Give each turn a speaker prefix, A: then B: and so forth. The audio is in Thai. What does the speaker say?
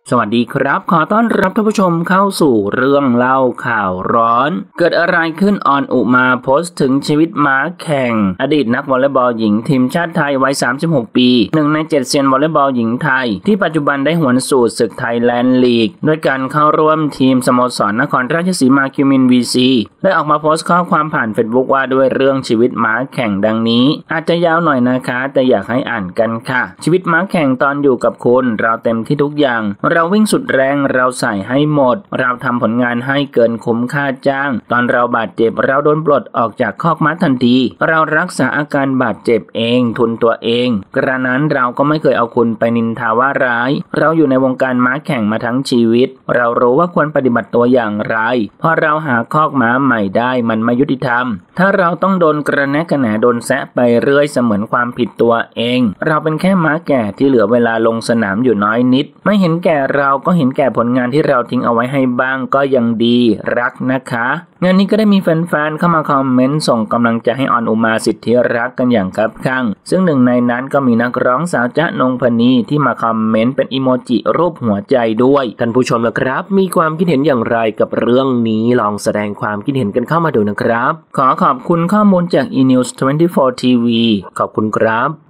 A: สวัสดีครับขอต้อนรับท่านผู้ชมเข้าสู่เรื่องเล่าข่าวร้อนเกิดอะไรขึ้นออนอุมาโพสต์ถึงชีวิตม้าแข่งอดีตนักวอลเลย์บอลหญิงทีมชาติไทยวัย36ปีหนึ่งใน7เซียนวอลเลย์บอลหญิงไทยที่ปัจจุบันได้หวนสู่ศึกไทยแลนด์ลีกด้วยการเข้าร่วมทีมสโมสรนครราชสีมาคิวมินวีซีได้ออกมาโพสต์ข้อความผ่านเฟซบุ๊กว่าด้วยเรื่องชีวิตม้าแข่งดังนี้อาจจะยาวหน่อยนะคะแต่อยากให้อ่านกันค่ะชีวิตม้าแข่งตอนอยู่กับคุณเราเต็มที่ทุกอย่างเราวิ่งสุดแรงเราใส่ให้หมดเราทำผลงานให้เกินคุ้มค่าจ้างตอนเราบาดเจ็บเราโดนปลดออกจากคอกม้าทันทีเรารักษาอาการบาดเจ็บเองทุนตัวเองกระนั้นเราก็ไม่เคยเอาคุณไปนินทาว่าร้ายเราอยู่ในวงการม้าแข่งมาทั้งชีวิตเรารู้ว่าควรปฏิบัติตัวอย่างไรพอเราหาคอกม้าใหม่ได้มันไม่ยุติธรรมถ้าเราต้องโดนกระแนะกระแหนโดนแซะไปเรื่อยเสมือนความผิดตัวเองเราเป็นแค่ม้าแก่ที่เหลือเวลาลงสนามอยู่น้อยนิดไม่เห็นแก่เราก็เห็นแก่ผลงานที่เราทิ้งเอาไว้ให้บ้างก็ยังดีรักนะคะงานนี้ก็ได้มีแฟนๆเข้ามาคอมเมนต์ส่งกำลังใจให้ออนอุมาสิทธิรักกันอย่างคับคั่งซึ่งหนึ่งในนั้นก็มีนักร้องสาวจ๊ะนงพนีที่มาคอมเมนต์เป็นอีโมจิรูปหัวใจด้วยท่านผู้ชมล่ะครับมีความคิดเห็นอย่างไรกับเรื่องนี้ลองแสดงความคิดเห็นกันเข้ามาดูนะครับขอขอบคุณข้อมูลจาก eNews 24 TV ขอบคุณครับ